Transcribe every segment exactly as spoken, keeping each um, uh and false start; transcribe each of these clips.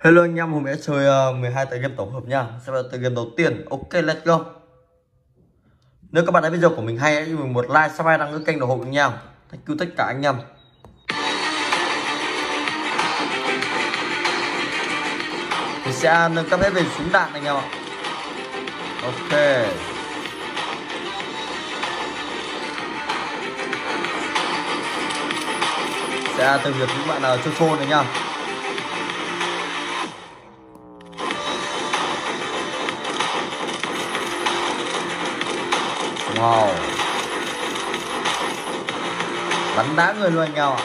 Hello anh em, hôm nay chơi uh, mười hai tựa game tổng hợp nha. Sẽ là tựa game đầu tiên. Ok, let's go. Nếu các bạn thấy video của mình hay, hãy cho mình một like, subscribe, đăng ký kênh ủng hộ mình nha. Thank you tất cả anh em. Mình sẽ nâng cấp hết về súng đạn anh em ạ. Ok. Sẽ từ việc những bạn nào chơi phone này nha. Wow, bắn đá người luôn anh em ạ.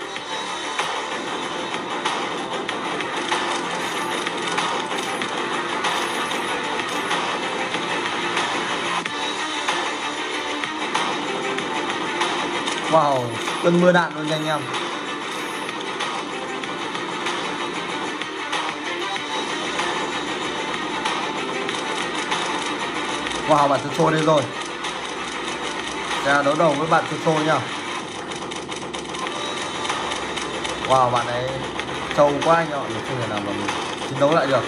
Wow, cơn mưa đạn luôn nha anh em. Wow, bạn Chucho đây rồi. Ra đấu đầu với bạn Chucho nha. Wow, bạn ấy trâu quá anh ạ, mình không thể nào mà mình chiến đấu lại được.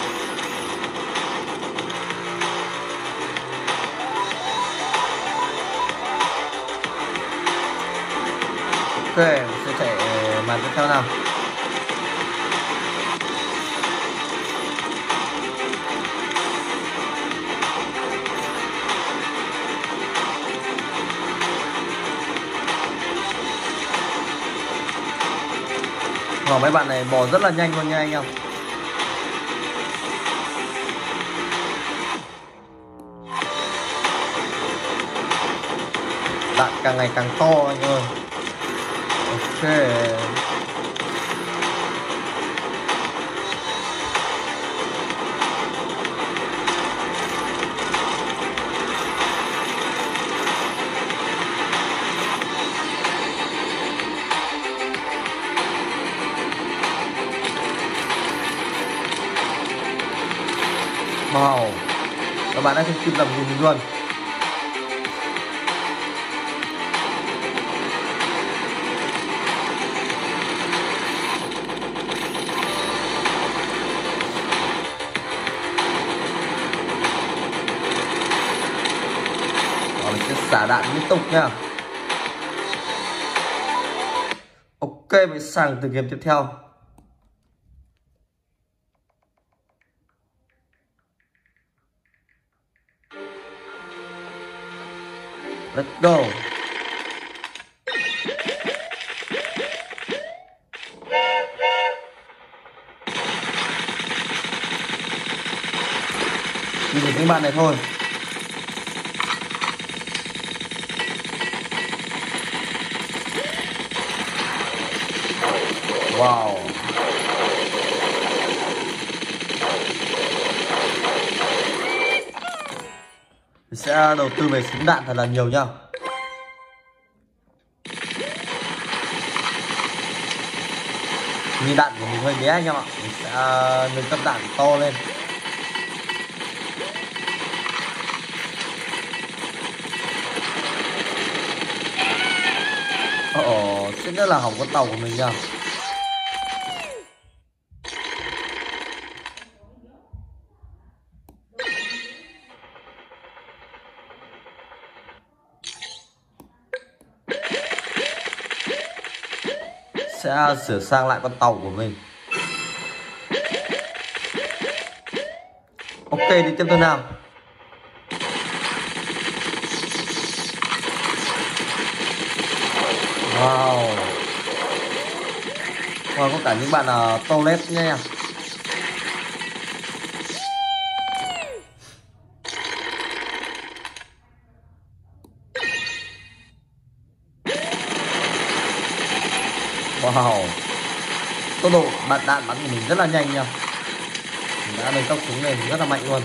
Ok, mình sẽ chạy màn tiếp theo nào. Wow, mấy bạn này bò rất là nhanh luôn nha anh em. Đạn càng ngày càng to anh ơi. Ok. Wow, các bạn đã không kịp làm gì mình luôn. Wow, mình sẽ xả đạn liên tục nha. Ok, mình sang từ game tiếp theo. Let's go. Nhìn thấy những bạn này thôi. Wow. Mình sẽ đầu tư về súng đạn thật là nhiều nha. Vì đạn của mình hơi bé anh em ạ. Mình sẽ nâng cấp đạn to lên. Ồ, sẽ rất là hỏng con tàu của mình nha. Sẽ sửa sang lại con tàu của mình. Ok, đi tiếp theo nào. Wow. Wow, có cả những bạn là uh, toilet nha. Wow, tốc độ bắn đạn bắn của mình rất là nhanh nha. Mình đã nâng cấp súng này rất là mạnh luôn.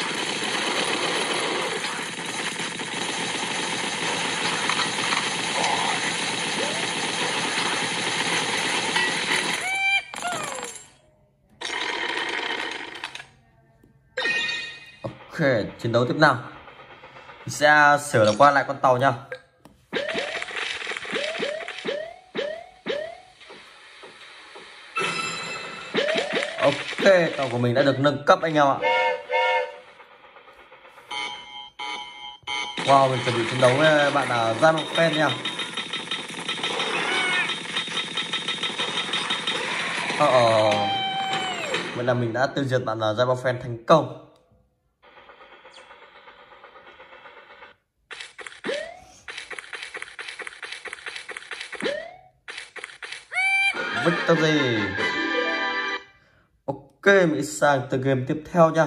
Ok, chiến đấu tiếp nào. Mình sẽ sửa qua lại con tàu nha. Ok, tàu của mình đã được nâng cấp anh em ạ. Wow, mình chuẩn bị chiến đấu với bạn là Zamofen nha. Ờ ờ Vậy là mình đã tiêu diệt bạn là Zamofen thành công. Victory. Ok, mình sang từ game tiếp theo nha.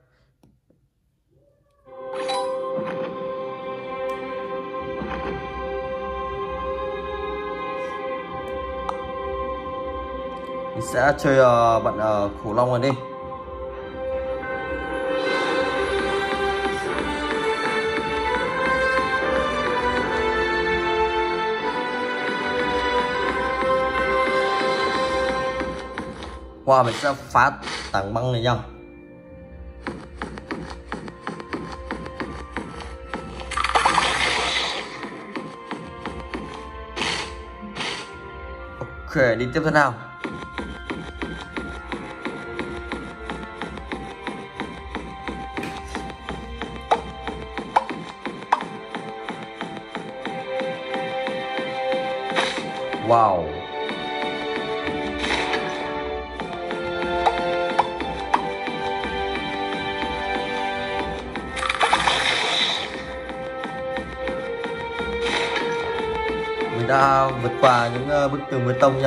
Mình sẽ chơi uh, bạn uh, khủng long này đi. Wow, mình sẽ phá tảng băng này nha. Ok, đi tiếp theo nào. Wow. Mình đã vượt qua những uh, bức tường bê tông nha.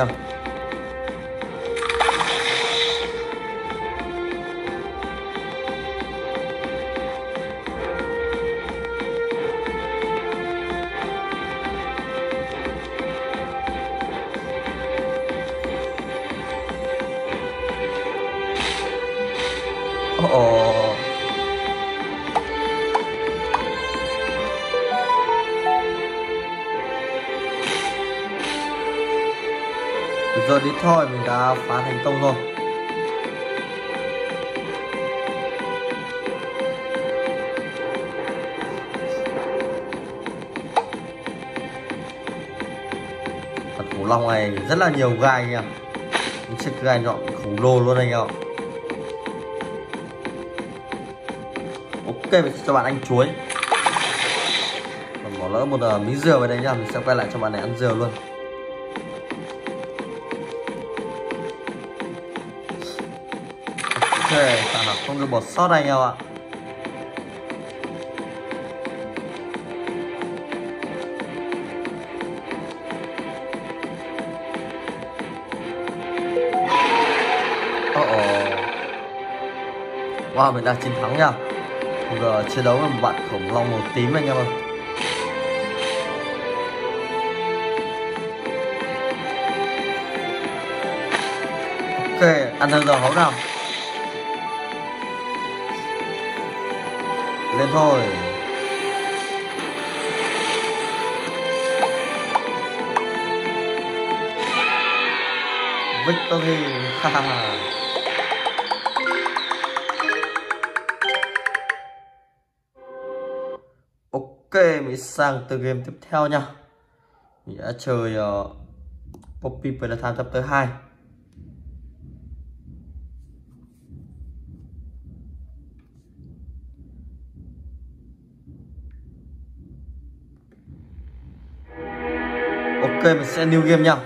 Oh, oh. Được rồi, đi thôi, mình đã phá thành công rồi. Con khủng long này rất là nhiều gai nha. Những chiếc gai nhọn khổng lồ luôn anh em ạ. Ok, mình sẽ cho bạn ăn chuối. Còn bỏ lỡ một uh, miếng dừa vào đây nha. Mình sẽ quay lại cho bạn này ăn dừa luôn. Ok, tạm là không được bỏ sót anh em ạ. Oh oh. Wow, mình đã chiến thắng nha. Giờ chiến đấu với một bạn khủng long màu tím anh em ơi. Ok, ăn theo giờ hấu nào. Lên thôi. Victory. Ok, mình sang từ game tiếp theo nha. Mình đã chơi uh, Poppy Playtime chapter hai. Ok, mình sẽ new game nha.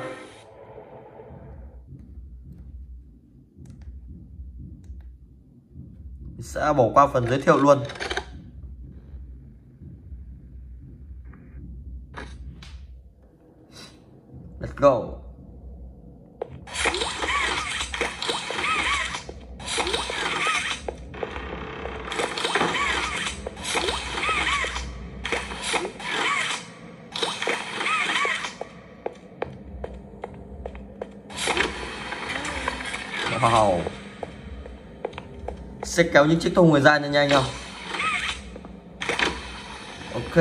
Mình sẽ bỏ qua phần giới thiệu luôn. Let's go. Wow. Sẽ kéo những chiếc thùng người ra nhanh nhanh không? Ok.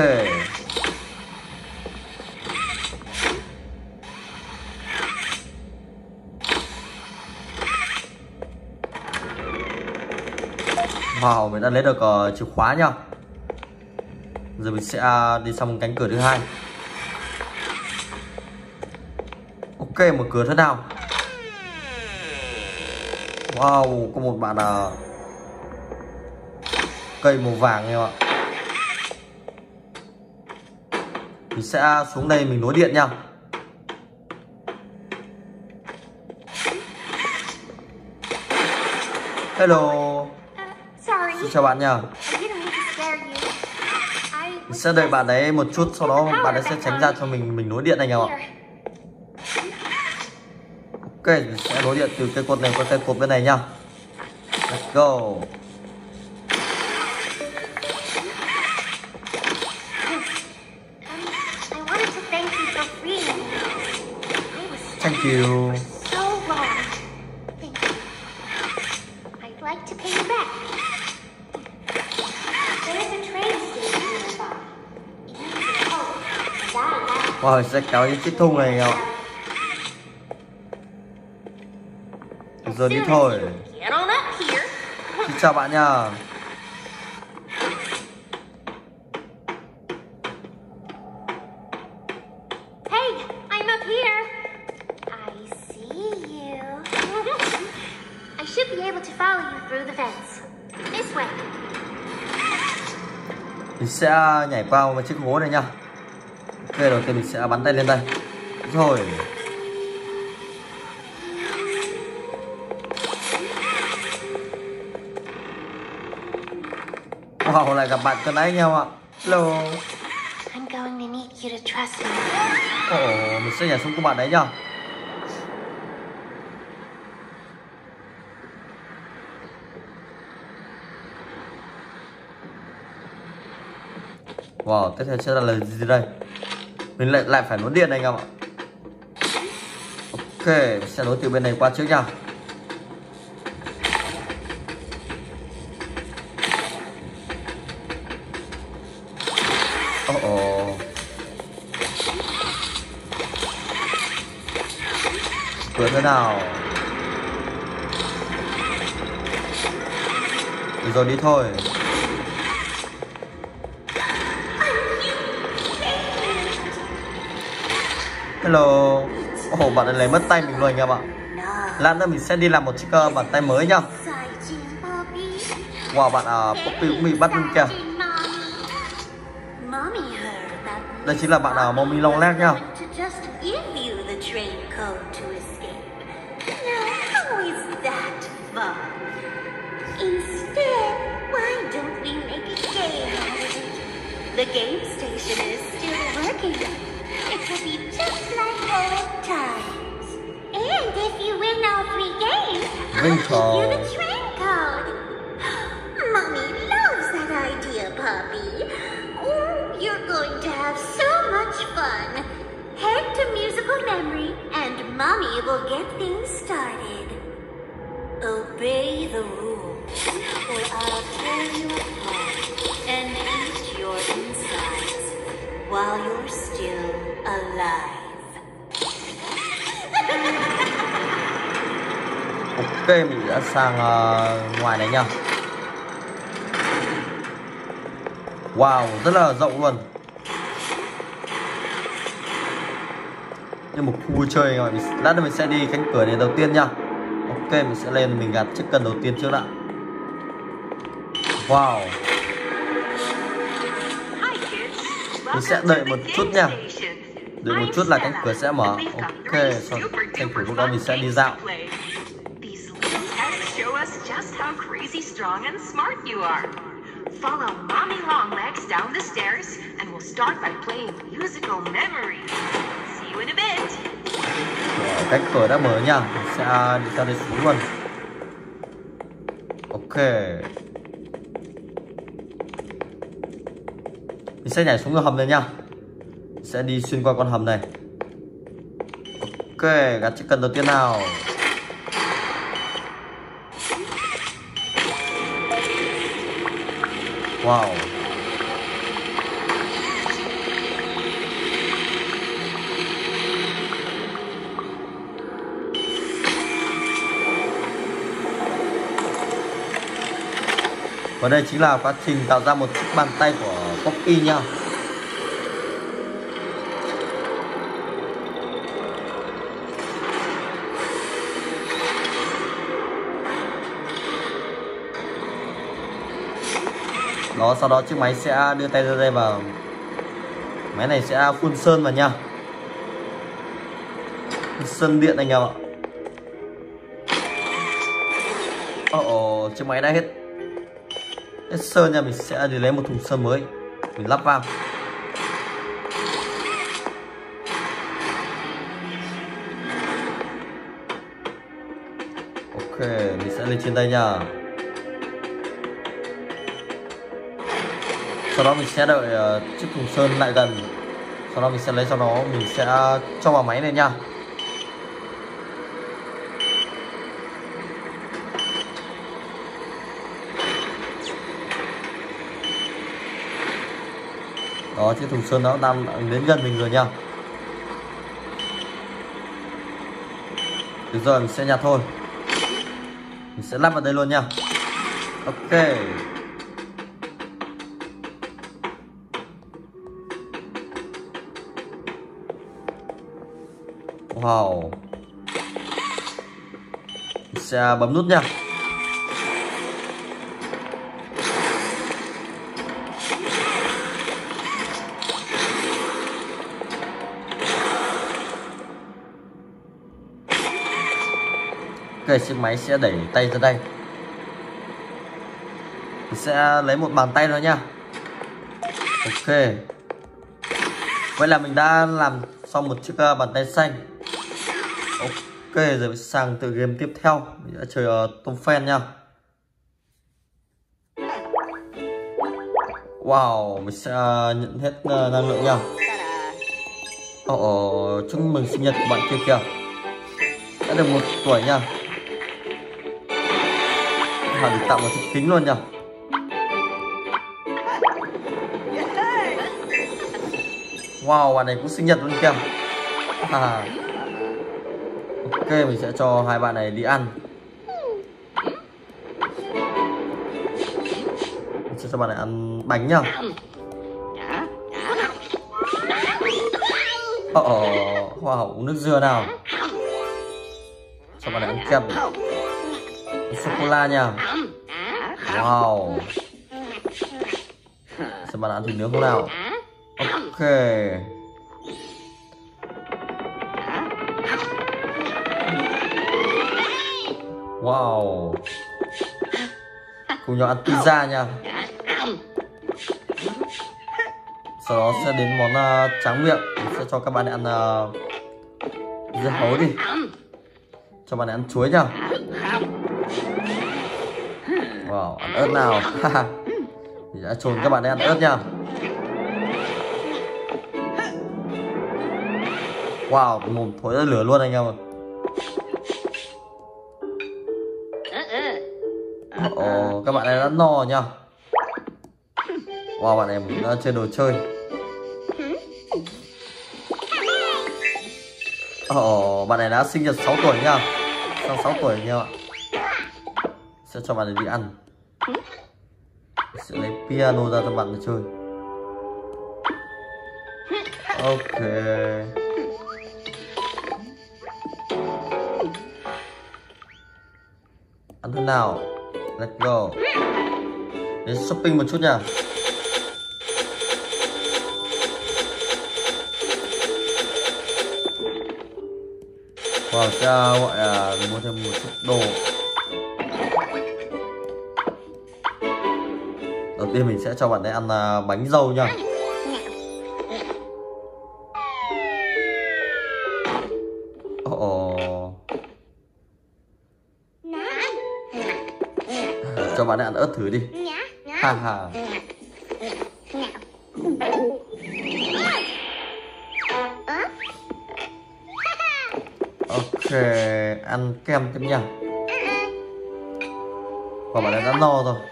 Wow, mình đã lấy được uh, chìa khóa nha. Giờ mình sẽ uh, đi sang cánh cửa thứ hai. Ok, một cửa thế nào. Wow, có một bạn à, cây màu vàng em ạ. Mình sẽ xuống đây mình nối điện nha. Hello. Xin chào bạn nha. Mình sẽ đợi bạn ấy một chút, sau đó bạn ấy sẽ tránh ra cho mình mình nối điện anh em ạ. Ok, mình sẽ nối điện từ cây cột này qua cây cột bên này nha. Let's go. Thank you. Wow, sẽ kéo những chiếc thùng này không? Được rồi, đi thôi. Xin chào bạn nha. Hey, I'm up here. I see you. I should be able to follow you through the fence. This way. Mình sẽ nhảy qua một chiếc hố này nha. Ok, đầu tiên mình sẽ bắn tay lên đây. Rồi. Wow, lại gặp bạn cân ấy nhau ạ. Hello. I'm going to need you to trust me. Ồ, mình sẽ nhảy xuống của bạn đấy nhá. Wow, tiếp theo sẽ là lời gì đây? Mình lại lại phải nối điện anh em ạ. Ok, mình sẽ nối từ bên này qua trước nha. Oh oh. Cửa thế nào? Được rồi, đi thôi. Hello. Ồ, bạn ấy lấy mất tay mình rồi anh em ạ. Lát nữa mình sẽ đi làm một chiếc uh, bàn tay mới nhá. Wow, bạn uh, Poppy cũng bị bắt luôn kìa. Đây chính là bạn uh, Mommy Long Leg nhá. The game station is still working. It will be just like old times. And if you win all three games, I'll give you the train code. Mommy loves that idea, Poppy. Oh, you're going to have so much fun. Head to musical memory, and Mommy will get things started. Obey the rules, or I'll tear you apart and eat your insides while you're still alive. Ok, mình đã sang uh, ngoài này nha. Wow, rất là rộng luôn. Như một khu vui chơi rồi. Lát nữa mình sẽ đi cánh cửa này đầu tiên nha. Ok, mình sẽ lên mình gạt chiếc cân đầu tiên trước đã. Wow. Mình sẽ đợi một chút nha. Đợi một chút là cánh cửa sẽ mở. Ok, sau cánh cửa lúc đó mình sẽ đi dạo. Follow Mommy Longlegs down the stairs and we'll start by playing musical memory. See you in a bit. Cánh cửa đã mở nha. Mình sẽ đi ra đây xuống luôn. Ok. Mình sẽ nhảy xuống cái hầm này nha. Mình sẽ đi xuyên qua con hầm này. Ok, gạt chiếc cân đầu tiên nào. Wow. Và đây chính là quá trình tạo ra một chiếc bàn tay của Poppy nha. Đó, sau đó chiếc máy sẽ đưa tay ra đây và máy này sẽ phun sơn vào nha. Sơn điện anh em ạ. Ồ, oh, oh, chiếc máy đã hết hết sơn nha. Mình sẽ đi lấy một thùng sơn mới, mình lắp vào. Ok, mình sẽ lên trên đây nha. Sau đó mình sẽ đợi uh, chiếc thùng sơn lại gần. Sau đó mình sẽ lấy, sau đó mình sẽ cho vào máy này nha. Đó, chiếc thùng sơn đó đang đến gần mình rồi nha. Được rồi, mình sẽ nhặt thôi. Mình sẽ lắp vào đây luôn nha. Ok. Wow. Mình sẽ bấm nút nha. Ok, chiếc máy sẽ đẩy tay ra đây. Mình sẽ lấy một bàn tay nữa nha. Ok. Vậy là mình đã làm xong một chiếc bàn tay xanh. Ok, giờ mình sang tựa game tiếp theo. Mình sẽ chơi uh, tôm phen nha. Wow, mình sẽ uh, nhận hết uh, năng lượng nha. Ồ, oh, oh, chúc mừng sinh nhật của bạn kia kìa. Đã được một tuổi nha. Họ được tặng một chiếc kính luôn nha. Wow, bạn này cũng sinh nhật luôn kìa. À. Ok, mình sẽ cho hai bạn này đi ăn. Mình sẽ cho bạn này ăn bánh nhá. Ồ, oh, wow, uống nước dừa nào. Cho bạn này ăn kem, sô-cô-la nha. Wow. Cho bạn ăn thịt nướng không nào. Ok. Wow. Cùng nhau ăn pizza nha. Sau đó sẽ đến món uh, tráng miệng. Mình sẽ cho các bạn ăn uh, dưa hấu đi. Cho bạn ăn chuối nha. Wow, ăn ớt nào. Mình đã trồn các bạn ăn ớt nha. Wow, mồm thối ra lửa luôn anh em ạ. Ồ, oh, các bạn này đã no nha. Wow, bạn này đã chơi đồ chơi. Ồ, oh, bạn này đã sinh nhật sáu tuổi nha. Sau sáu tuổi nha ạ. Sẽ cho bạn này đi ăn. Sẽ lấy piano ra cho bạn này chơi. Ok. Ăn thế nào? Let's go. Đến shopping một chút nha. Wow, sẽ gọi là mua thêm một chút đồ. Đầu tiên mình sẽ cho bạn ấy ăn uh, bánh dâu nha. Ồ. Cho bạn ấy ăn ớt thử đi. Ha ha. Ok, ăn kem tiếp nha. Và bạn ấy đã no rồi.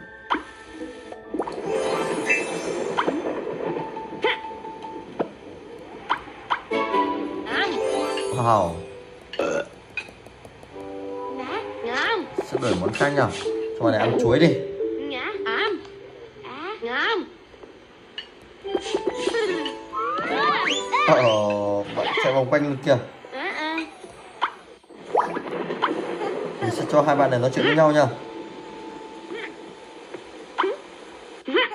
Wow. Sẽ đổi món khác nhá. Cho bạn này ăn chuối đi. Ờ, bạn chạy vòng quanh luôn kìa. Mình sẽ cho hai bạn này nói chuyện với nhau nha.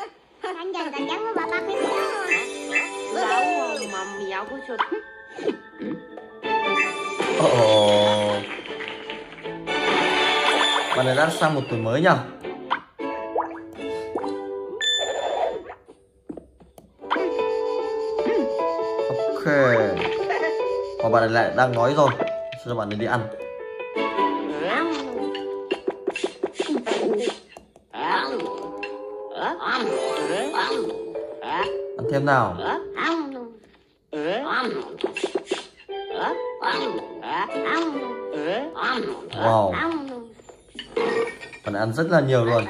Bạn này đã sang một tuổi mới nhá. Ok. Và bạn này lại đang nói rồi. Cho bạn này đi ăn. Ăn thêm nào. Wow. Bạn này ăn rất là nhiều luôn.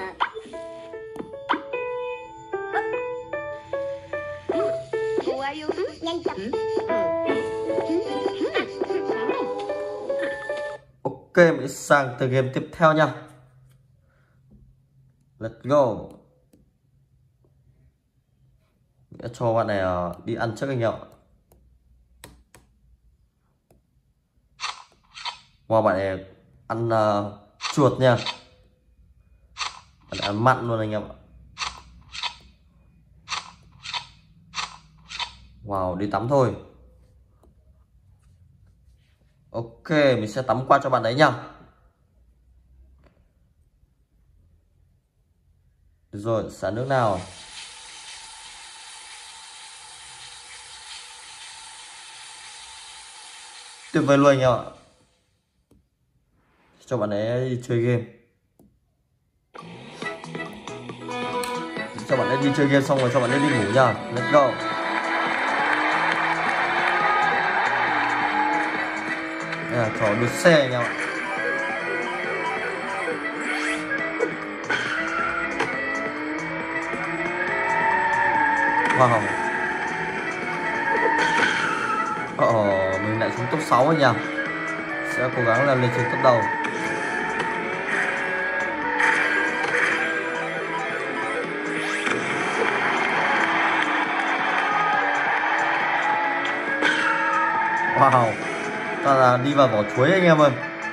Ok, mình sang từ game tiếp theo nha. Let's go. Mình sẽ cho bạn này đi ăn trước anh em ạ. Wow, bạn này ăn uh, chuột nha. Bạn này ăn mặn luôn anh em ạ. Wow, đi tắm thôi. Ok, mình sẽ tắm qua cho bạn đấy nha. Được rồi, xả nước nào. Tuyệt vời luôn anh em ạ. Cho bạn ấy đi chơi game. Cho bạn ấy đi chơi game xong rồi cho bạn ấy đi ngủ nha. Let's go. Đây là trò đua xe anh em ạ. Wow. Ờ, mình lại xuống top sáu rồi nhỉ. Sẽ cố gắng làm lên trên top đầu. Wow. Ta là đi vào vỏ chuối anh em ơi.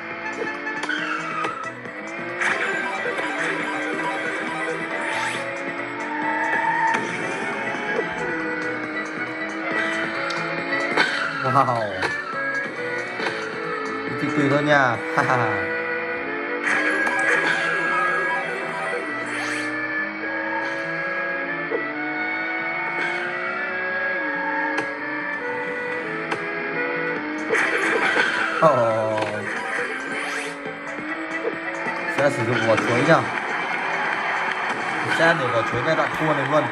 Wow. Từ từ thôi nha. Oh. Sẽ sử dụng vỏ chuối nhá. Sẽ để vỏ chuối ngay đoạn cua này luôn.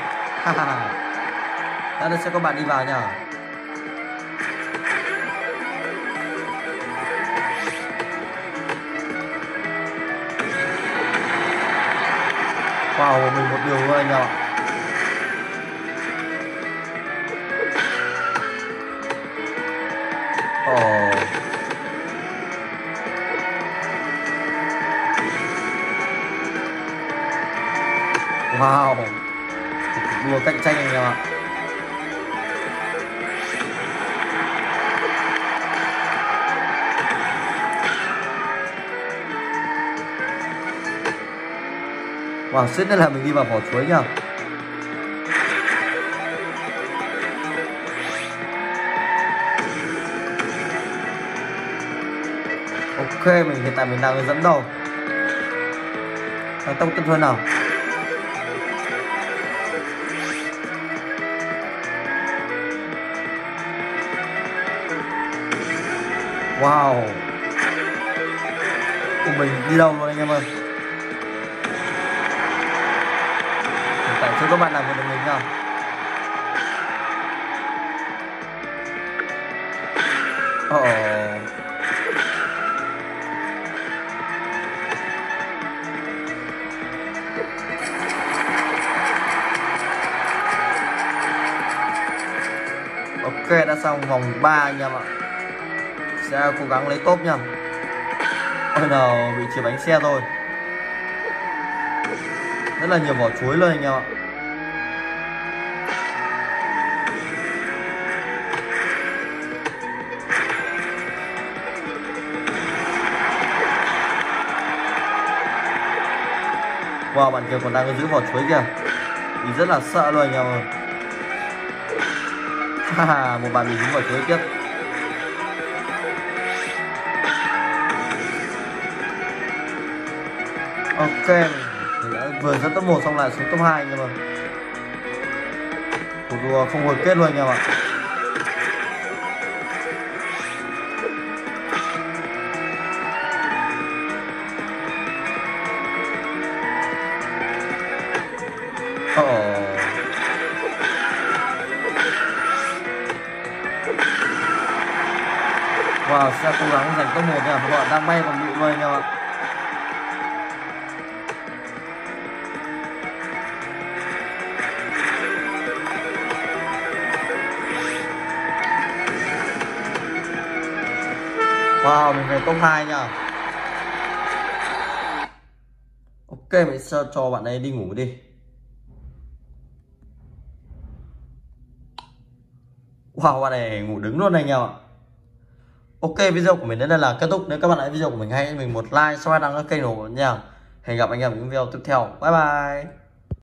Đây sẽ có bạn đi vào nha. Wow, mình một đường luôn anh em ạ. Oh. Wow. Đua cạnh tranh anh em ạ. Wow, suýt nữa là mình đi vào vỏ chuối nhá. Ok, mình hiện tại mình đang dẫn đầu. Tăng tốc tiếp hơn nào. Wow. Cùng mình đi đâu luôn anh em ơi. Hiện tại chưa có bạn nào vượt được mình nào. Oh. Ok, đã xong vòng ba anh em ạ. Sẽ cố gắng lấy top nha. Ôi nào, bị chìa bánh xe rồi. Rất là nhiều vỏ chuối luôn anh em ạ. Wow, bạn kia còn đang giữ vỏ chuối kìa. Mình rất là sợ luôn anh em ơi. Haha, một bạn bị dính vỏ chuối tiếp. Ok, mình đã vừa dẫn top một xong lại xuống top hai anh em ạ. Cuộc đua không hồi kết luôn anh em ạ. Oh. Wow, sẽ cố gắng giành top một nha, các bạn đang bay còn bị luôn anh em ạ. Wow, mình về top hai nha. Ok, mình sẽ cho bạn ấy đi ngủ đi. Wow, bạn này ngủ đứng luôn anh em ạ. Ok, video của mình đến đây là kết thúc. Nếu các bạn thấy video của mình hay, mình một like, subscribe, đăng ký kênh ủng hộ nha. Hẹn gặp anh em ở những video tiếp theo. Bye bye.